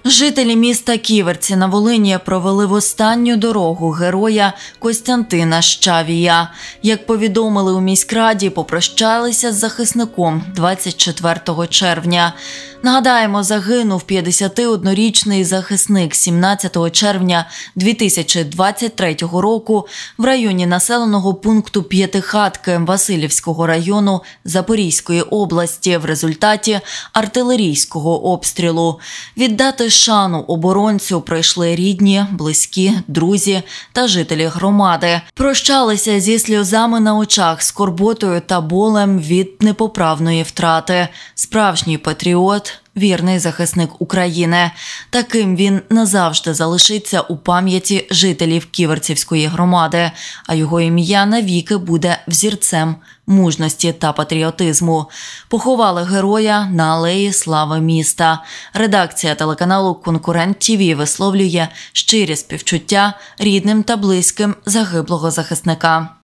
Жителі міста Ківерці на Волині провели в останню дорогу героя Костянтина Щавія. Як повідомили у міськраді, попрощалися з захисником 24 червня. Нагадаємо, загинув 51-річний захисник 17 червня 2023 року в районі населеного пункту П'ятихатки Василівського району Запорізької області в результаті артилерійського обстрілу. Віддати шану оборонцю прийшли рідні, близькі, друзі та жителі громади. Прощалися зі сльозами на очах, скорботою та болем від непоправної втрати. Справжній патріот, вірний захисник України. Таким він назавжди залишиться у пам'яті жителів Ківерцівської громади, а його ім'я навіки буде взірцем мужності та патріотизму. Поховали героя на алеї Слави міста. Редакція телеканалу «Конкурент ТІВІ» висловлює щирі співчуття рідним та близьким загиблого захисника.